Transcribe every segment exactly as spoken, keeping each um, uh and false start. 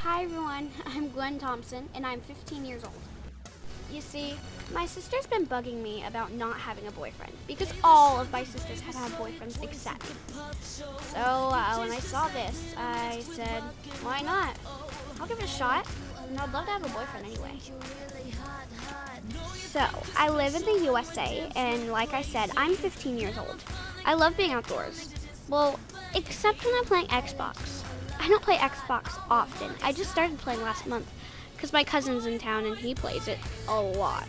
Hi everyone, I'm Gwen Thompson and I'm fifteen years old. You see, my sister's been bugging me about not having a boyfriend because all of my sisters have had boyfriends except me. So uh, when I saw this, I said, why not? I'll give it a shot, and I'd love to have a boyfriend anyway. So, I live in the U S A, and like I said, I'm fifteen years old. I love being outdoors. Well, except when I'm playing Xbox. I don't play Xbox often. I just started playing last month because my cousin's in town and he plays it a lot.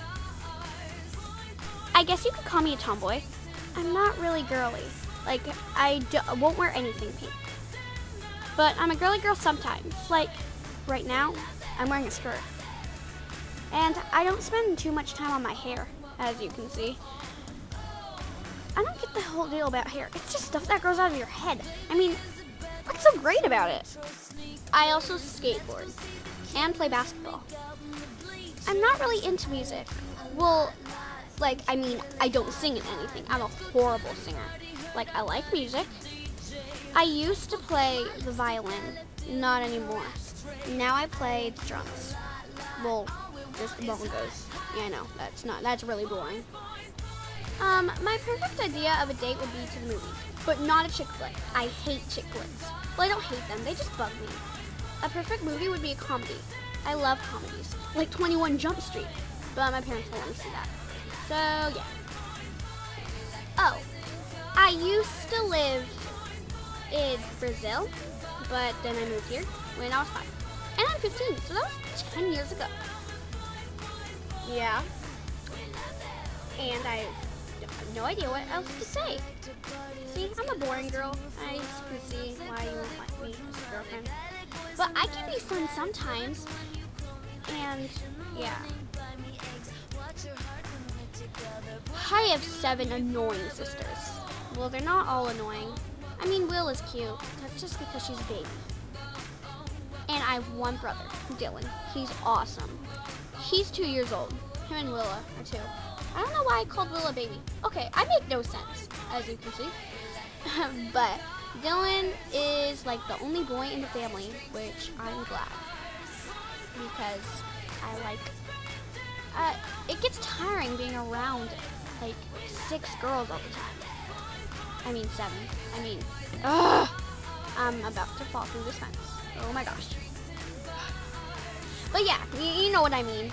I guess you could call me a tomboy. I'm not really girly. Like, I d won't wear anything pink. But I'm a girly girl sometimes. Like, right now, I'm wearing a skirt. And I don't spend too much time on my hair, as you can see. I don't get the whole deal about hair. It's just stuff that grows out of your head. I mean, what's so great about it? I also skateboard and play basketball. I'm not really into music. Well, like, I mean, I don't sing in anything. I'm a horrible singer. Like, I like music. I used to play the violin, not anymore. Now I play the drums. Well, just the bongos. Yeah, I know, that's not, that's really boring. Um, my perfect idea of a date would be to the movies, but not a chick flick. I hate chick flicks. Well, I don't hate them, they just bug me. A perfect movie would be a comedy. I love comedies, like twenty-one Jump Street, but my parents won't let me see that. So, yeah. Oh, I used to live in Brazil, but then I moved here when I was five. And I'm fifteen, so that was ten years ago. Yeah. And I have no idea what else to say. See, I'm a boring girl. I can see why you won't like me as a girlfriend. But I can be fun sometimes. And, yeah. I have seven annoying sisters. Well, they're not all annoying. I mean, Will is cute. That's just because she's a baby. And I have one brother, Dylan. He's awesome. He's two years old. Him and Willa are two. I don't know why I called Willa baby. Okay, I make no sense, as you can see. But Dylan is like the only boy in the family, which I'm glad. Because I like, uh, it gets tiring being around like six girls all the time. I mean seven. I mean, ugh, I'm about to fall through this fence. Oh my gosh. But yeah, you, you know what I mean.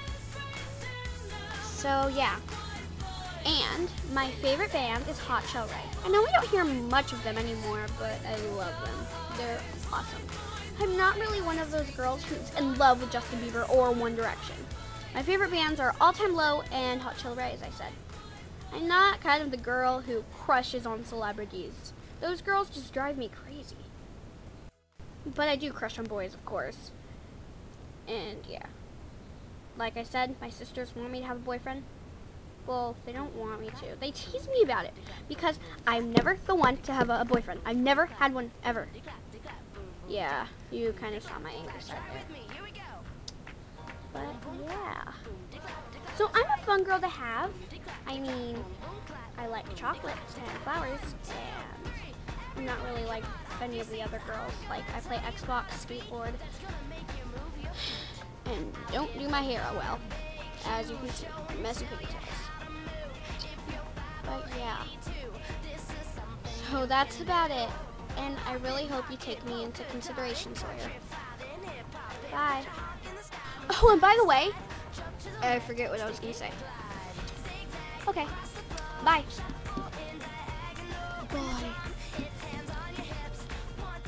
So yeah. And my favorite band is Hot Shell Ray. I know we don't hear much of them anymore, but I love them. They're awesome. I'm not really one of those girls who's in love with Justin Bieber or One Direction. My favorite bands are All Time Low and Hot Shell Ray, as I said. I'm not kind of the girl who crushes on celebrities. Those girls just drive me crazy. But I do crush on boys, of course. And yeah. Like I said, my sisters want me to have a boyfriend. Well, they don't want me to. They tease me about it because I'm never the one to have a, a boyfriend. I've never had one ever. Yeah, you kind of saw my anger side there. But yeah. So I'm a fun girl to have. I mean, I like chocolates and flowers, and I'm not really like any of the other girls. Like, I play Xbox, skateboard, and don't do my hair well, as you can see, messy pigtails. But yeah, so that's about it, and I really hope you take me into consideration, Sawyer. Bye. Oh, and by the way, I forget what I was going to say. Okay, bye.